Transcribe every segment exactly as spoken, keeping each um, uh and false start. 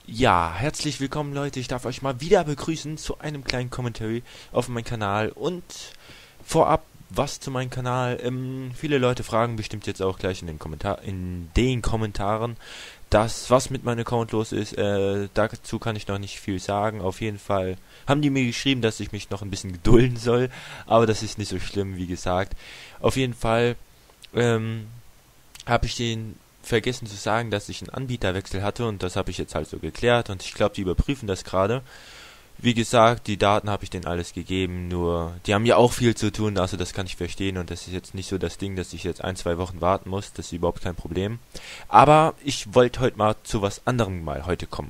Ja, herzlich willkommen Leute, ich darf euch mal wieder begrüßen zu einem kleinen Commentary auf meinem Kanal und vorab was zu meinem Kanal. Ähm, viele Leute fragen bestimmt jetzt auch gleich in den Kommentar in den Kommentaren, dass was mit meinem Account los ist. Äh, dazu kann ich noch nicht viel sagen. Auf jeden Fall haben die mir geschrieben, dass ich mich noch ein bisschen gedulden soll, aber das ist nicht so schlimm, wie gesagt. Auf jeden Fall ähm, habe ich den vergessen zu sagen, dass ich einen Anbieterwechsel hatte und das habe ich jetzt halt so geklärt und ich glaube, die überprüfen das gerade. Wie gesagt, die Daten habe ich denen alles gegeben, nur die haben ja auch viel zu tun, also das kann ich verstehen und das ist jetzt nicht so das Ding, dass ich jetzt ein, zwei Wochen warten muss, das ist überhaupt kein Problem. Aber ich wollte heute mal zu was anderem mal heute kommen.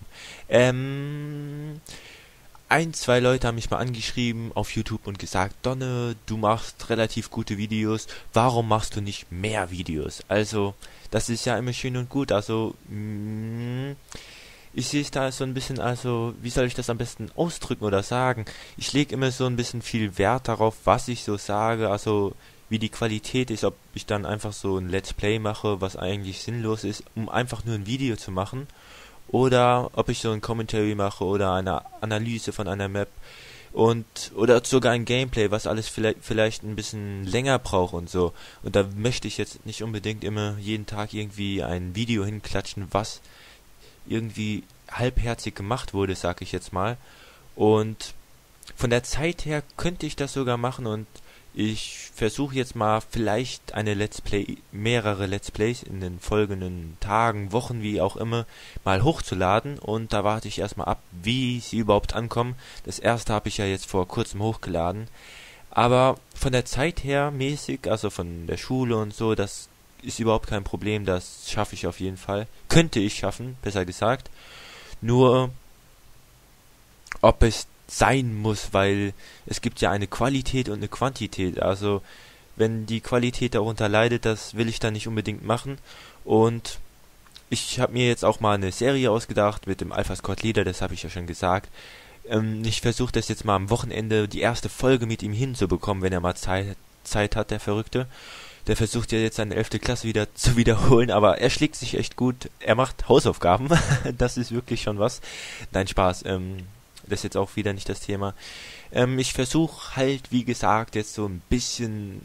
Ähm, ein, zwei Leute haben mich mal angeschrieben auf YouTube und gesagt, Donne, du machst relativ gute Videos, warum machst du nicht mehr Videos? Also, das ist ja immer schön und gut, also, mh, ich sehe es da so ein bisschen, also, wie soll ich das am besten ausdrücken oder sagen? Ich lege immer so ein bisschen viel Wert darauf, was ich so sage, also, wie die Qualität ist, ob ich dann einfach so ein Let's Play mache, was eigentlich sinnlos ist, um einfach nur ein Video zu machen oder ob ich so ein Commentary mache oder eine Analyse von einer Map und oder sogar ein Gameplay, was alles vielleicht vielleicht ein bisschen länger braucht und so. Und da möchte ich jetzt nicht unbedingt immer jeden Tag irgendwie ein Video hinklatschen, was irgendwie halbherzig gemacht wurde, sag ich jetzt mal. Und von der Zeit her könnte ich das sogar machen und ich versuche jetzt mal vielleicht eine Let's Play, mehrere Let's Plays in den folgenden Tagen, Wochen, wie auch immer, mal hochzuladen und da warte ich erstmal ab, wie sie überhaupt ankommen. Das erste habe ich ja jetzt vor kurzem hochgeladen, aber von der Zeit her mäßig, also von der Schule und so, das ist überhaupt kein Problem, das schaffe ich auf jeden Fall. Könnte ich schaffen, besser gesagt. Nur ob es sein muss, weil es gibt ja eine Qualität und eine Quantität. Also wenn die Qualität darunter leidet, das will ich dann nicht unbedingt machen. Und ich habe mir jetzt auch mal eine Serie ausgedacht mit dem Alpha Squad Leader, das habe ich ja schon gesagt. Ähm, ich versuche das jetzt mal am Wochenende, die erste Folge mit ihm hinzubekommen, wenn er mal Zeit, Zeit hat, der Verrückte. Der versucht ja jetzt seine elfte Klasse wieder zu wiederholen, aber er schlägt sich echt gut. Er macht Hausaufgaben, das ist wirklich schon was. Nein, Spaß, ähm, das ist jetzt auch wieder nicht das Thema. Ähm, ich versuche halt, wie gesagt, jetzt so ein bisschen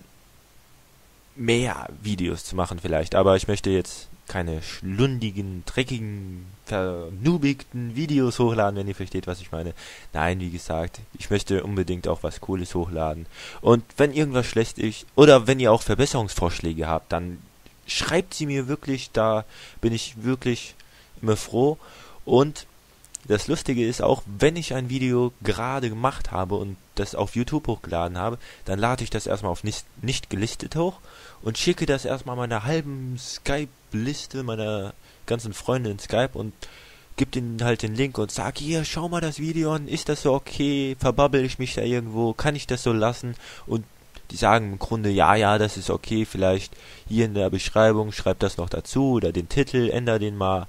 mehr Videos zu machen vielleicht, aber ich möchte jetzt keine schlundigen, dreckigen, vernubigten Videos hochladen, wenn ihr versteht, was ich meine. Nein, wie gesagt, ich möchte unbedingt auch was Cooles hochladen. Und wenn irgendwas schlecht ist, oder wenn ihr auch Verbesserungsvorschläge habt, dann schreibt sie mir wirklich, da bin ich wirklich immer froh. Und das Lustige ist auch, wenn ich ein Video gerade gemacht habe und das auf YouTube hochgeladen habe, dann lade ich das erstmal auf nicht, nicht gelistet hoch und schicke das erstmal meiner halben Skype-Liste, meiner ganzen Freunde in Skype und gebe ihnen halt den Link und sag, hier, schau mal das Video an, ist das so okay, verbabbel ich mich da irgendwo, kann ich das so lassen? Und die sagen im Grunde, ja, ja, das ist okay, vielleicht hier in der Beschreibung, schreib das noch dazu oder den Titel, änder den mal.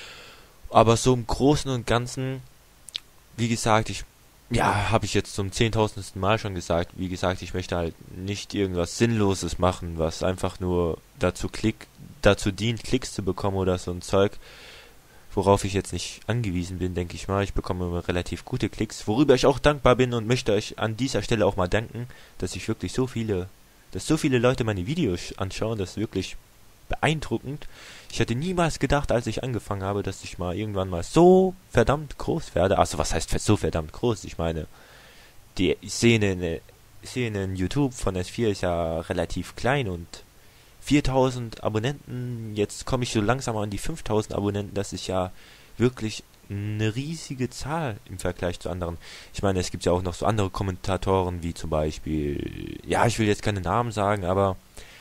Aber so im Großen und Ganzen, wie gesagt, ich, ja, habe ich jetzt zum zehntausendsten Mal schon gesagt, wie gesagt, ich möchte halt nicht irgendwas Sinnloses machen, was einfach nur dazu klick, dazu dient, Klicks zu bekommen oder so ein Zeug, worauf ich jetzt nicht angewiesen bin, denke ich mal. Ich bekomme immer relativ gute Klicks, worüber ich auch dankbar bin und möchte euch an dieser Stelle auch mal danken, dass ich wirklich so viele, dass so viele Leute meine Videos anschauen, das ist wirklich beeindruckend. Ich hätte niemals gedacht, als ich angefangen habe, dass ich mal irgendwann mal so verdammt groß werde. Also was heißt so verdammt groß? Ich meine, die Szene in, der Szene in YouTube von S vier ist ja relativ klein und viertausend Abonnenten, jetzt komme ich so langsam an die fünftausend Abonnenten, das ist ja wirklich eine riesige Zahl im Vergleich zu anderen. Ich meine, es gibt ja auch noch so andere Kommentatoren, wie zum Beispiel, ja, ich will jetzt keine Namen sagen, aber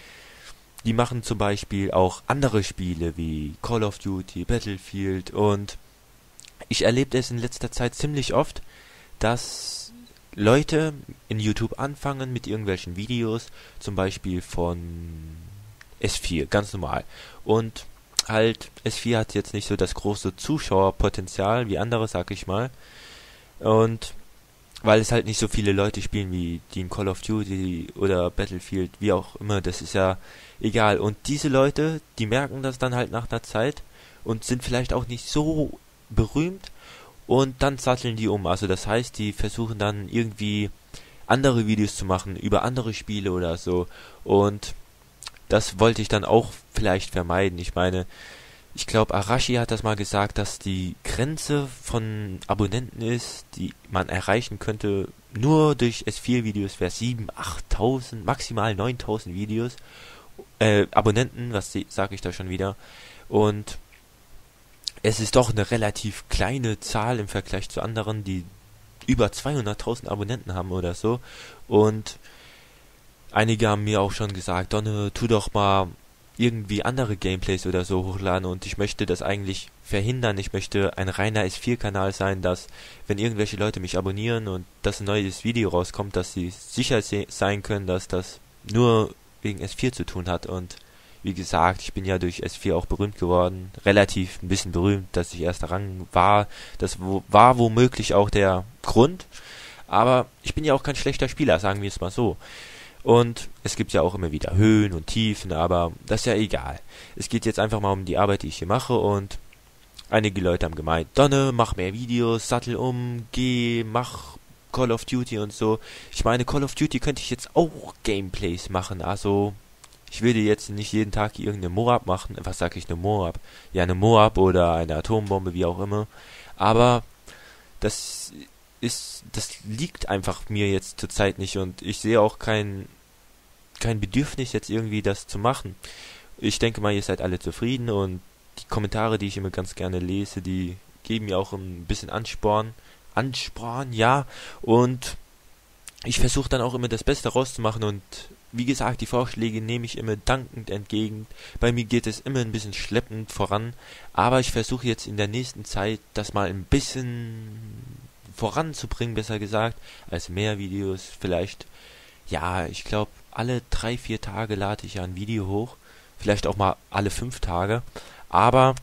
die machen zum Beispiel auch andere Spiele wie Call of Duty, Battlefield und ich erlebe es in letzter Zeit ziemlich oft, dass Leute in YouTube anfangen mit irgendwelchen Videos, zum Beispiel von S vier, ganz normal. Und halt, S vier hat jetzt nicht so das große Zuschauerpotenzial wie andere, sag ich mal. Und weil es halt nicht so viele Leute spielen wie die in Call of Duty oder Battlefield, wie auch immer, das ist ja egal. Und diese Leute, die merken das dann halt nach einer Zeit und sind vielleicht auch nicht so berühmt, und dann satteln die um. Also das heißt, die versuchen dann irgendwie andere Videos zu machen über andere Spiele oder so. Und das wollte ich dann auch vielleicht vermeiden. Ich meine, ich glaube, Arashi hat das mal gesagt, dass die Grenze von Abonnenten ist, die man erreichen könnte, nur durch S vier Videos wäre siebentausend, achttausend, maximal neuntausend Videos. Äh, Abonnenten, was sage ich da schon wieder. Und es ist doch eine relativ kleine Zahl im Vergleich zu anderen, die über zweihunderttausend Abonnenten haben oder so. Und einige haben mir auch schon gesagt, Donne, tu doch mal irgendwie andere Gameplays oder so hochladen, und ich möchte das eigentlich verhindern. Ich möchte ein reiner S vier Kanal sein, dass, wenn irgendwelche Leute mich abonnieren und dass ein neues Video rauskommt, dass sie sicher se- sein können, dass das nur wegen S vier zu tun hat. Und wie gesagt, ich bin ja durch S vier auch berühmt geworden, relativ ein bisschen berühmt, dass ich erster Rang war. Das wo, war womöglich auch der Grund, aber ich bin ja auch kein schlechter Spieler, sagen wir es mal so. Und es gibt ja auch immer wieder Höhen und Tiefen, aber das ist ja egal. Es geht jetzt einfach mal um die Arbeit, die ich hier mache, und einige Leute haben gemeint, Donne, mach mehr Videos, sattel um, geh, mach Call of Duty und so. Ich meine, Call of Duty könnte ich jetzt auch Gameplays machen, also ich würde jetzt nicht jeden Tag irgendeine Moab machen. Was sag ich, eine Moab? Ja, eine Moab oder eine Atombombe, wie auch immer. Aber das ist, das liegt einfach mir jetzt zurzeit nicht, und ich sehe auch kein, kein Bedürfnis jetzt irgendwie das zu machen. Ich denke mal, ihr seid alle zufrieden, und die Kommentare, die ich immer ganz gerne lese, die geben mir auch ein bisschen Ansporn. Ansporn, ja. Und ich versuche dann auch immer das Beste rauszumachen, und wie gesagt, die Vorschläge nehme ich immer dankend entgegen. Bei mir geht es immer ein bisschen schleppend voran, aber ich versuche jetzt in der nächsten Zeit das mal ein bisschen voranzubringen, besser gesagt, als mehr Videos. Vielleicht, ja, ich glaube, alle drei, vier Tage lade ich ja ein Video hoch, vielleicht auch mal alle fünf Tage, aber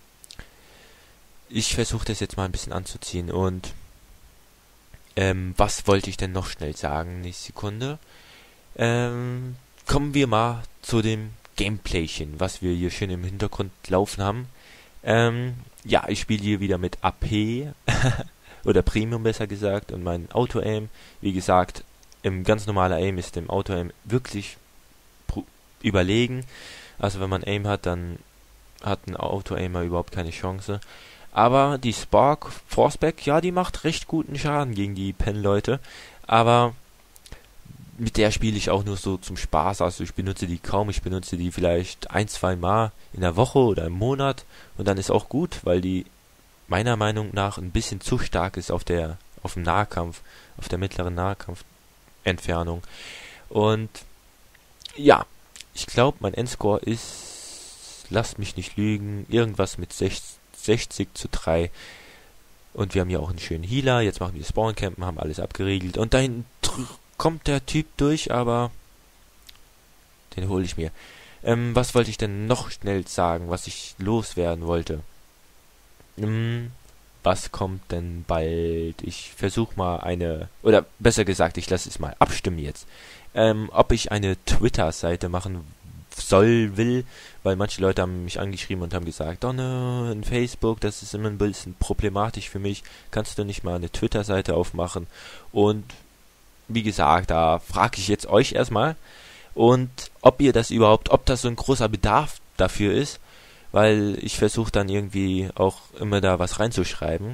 ich versuche das jetzt mal ein bisschen anzuziehen. Und ähm, was wollte ich denn noch schnell sagen? Nächste Sekunde. Ähm, kommen wir mal zu dem Gameplaychen, was wir hier schön im Hintergrund laufen haben. Ähm, ja, ich spiele hier wieder mit A P oder Premium besser gesagt, und mein Auto-Aim, wie gesagt, im ganz normaler Aim ist dem Auto-Aim wirklich überlegen. Also wenn man Aim hat, dann hat ein Auto-Aimer überhaupt keine Chance. Aber die Spark Forceback, ja, die macht recht guten Schaden gegen die Pen-Leute, aber mit der spiele ich auch nur so zum Spaß. Also ich benutze die kaum, ich benutze die vielleicht ein, zwei Mal in der Woche oder im Monat, und dann ist auch gut, weil die meiner Meinung nach ein bisschen zu stark ist auf der auf dem Nahkampf, auf der mittleren Nahkampfentfernung. Und ja, ich glaube, mein Endscore ist, lasst mich nicht lügen, irgendwas mit sechzig zu drei. Und wir haben hier auch einen schönen Healer. Jetzt machen wir Spawncampen, haben alles abgeriegelt, und dahin kommt der Typ durch, aber den hole ich mir. Ähm, was wollte ich denn noch schnell sagen, was ich loswerden wollte? Hm, was kommt denn bald? Ich versuche mal eine, oder besser gesagt, ich lasse es mal abstimmen jetzt, ähm, ob ich eine Twitter-Seite machen soll, will, weil manche Leute haben mich angeschrieben und haben gesagt, oh ne, in Facebook, das ist immer ein bisschen problematisch für mich, kannst du nicht mal eine Twitter-Seite aufmachen? Und wie gesagt, da frage ich jetzt euch erstmal, und ob ihr das überhaupt, ob das so ein großer Bedarf dafür ist, weil ich versuche dann irgendwie auch immer da was reinzuschreiben.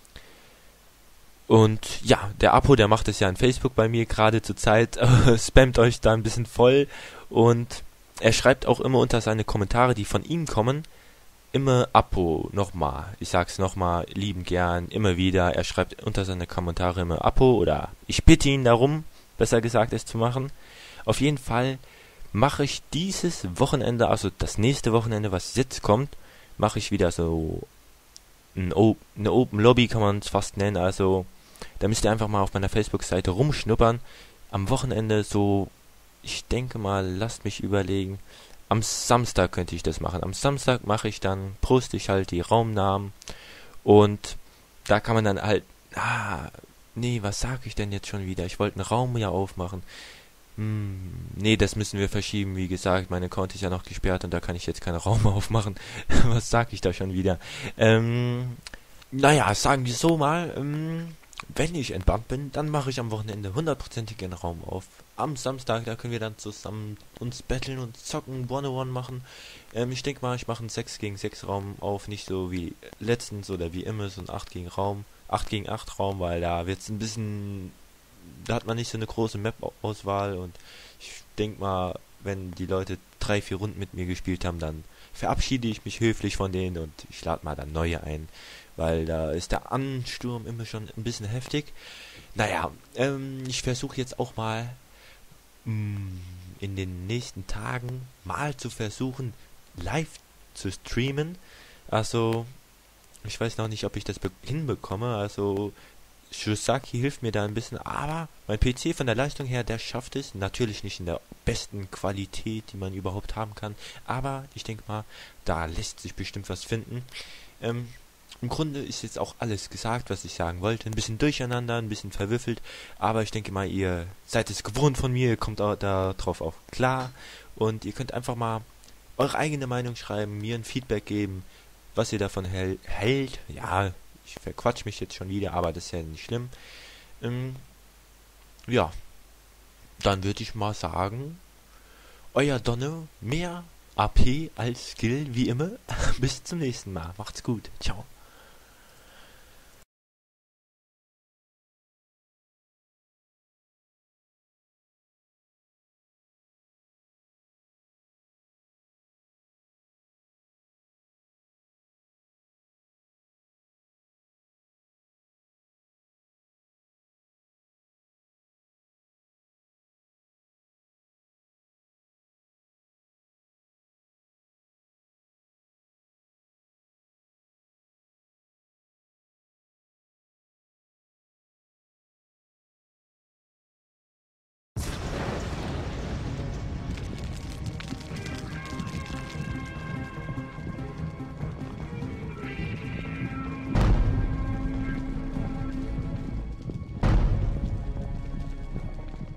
Und ja, der Apo, der macht es ja in Facebook bei mir gerade zur Zeit, spammt euch da ein bisschen voll, und er schreibt auch immer unter seine Kommentare, die von ihm kommen, immer Apo nochmal. Ich sag's nochmal, lieben gern, immer wieder. Er schreibt unter seine Kommentare immer Apo, oder ich bitte ihn darum, besser gesagt, es zu machen. Auf jeden Fall mache ich dieses Wochenende, also das nächste Wochenende, was jetzt kommt, mache ich wieder so ein o- eine Open Lobby, kann man es fast nennen. Also da müsst ihr einfach mal auf meiner Facebook-Seite rumschnuppern. Am Wochenende so, ich denke mal, lasst mich überlegen, am Samstag könnte ich das machen. Am Samstag mache ich dann, poste ich halt die Raumnamen, und da kann man dann halt, ah, nee, was sag ich denn jetzt schon wieder? Ich wollte einen Raum ja aufmachen. Hm, nee, das müssen wir verschieben, wie gesagt, mein Account ist ja noch gesperrt, und da kann ich jetzt keinen Raum aufmachen. Was sag ich da schon wieder? Ähm, Naja, sagen wir so mal, ähm, wenn ich entbannt bin, dann mache ich am Wochenende hundertprozentig den Raum auf. Am Samstag, da können wir dann zusammen uns betteln und zocken, One-on-One machen. Ähm, ich denke mal, ich mache einen sechs gegen sechs Raum auf, nicht so wie letztens oder wie immer, so ein acht gegen Raum, acht gegen acht Raum, weil da wird's ein bisschen, da hat man nicht so eine große Map-Auswahl und ich denke mal, wenn die Leute drei, vier Runden mit mir gespielt haben, dann verabschiede ich mich höflich von denen und ich lade mal dann neue ein, weil da ist der Ansturm immer schon ein bisschen heftig. Naja, ähm, ich versuche jetzt auch mal mh, in den nächsten Tagen mal zu versuchen, live zu streamen. Also, ich weiß noch nicht, ob ich das be- hinbekomme. Also, Shusaki hilft mir da ein bisschen, aber mein P C von der Leistung her, der schafft es. Natürlich nicht in der besten Qualität, die man überhaupt haben kann. Aber ich denke mal, da lässt sich bestimmt was finden. Ähm, Im Grunde ist jetzt auch alles gesagt, was ich sagen wollte. Ein bisschen durcheinander, ein bisschen verwürfelt. Aber ich denke mal, ihr seid es gewohnt von mir, ihr kommt auch darauf auch klar. Und ihr könnt einfach mal eure eigene Meinung schreiben, mir ein Feedback geben, was ihr davon hält. hält. Ja, ich verquatsch mich jetzt schon wieder, aber das ist ja nicht schlimm. Ähm, ja, dann würde ich mal sagen, euer Donne, mehr A P als Skill wie immer. Bis zum nächsten Mal. Macht's gut. Ciao.